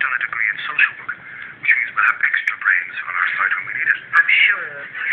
done a degree in social work, which means we'll have extra brains on our side when we need it. I'm sure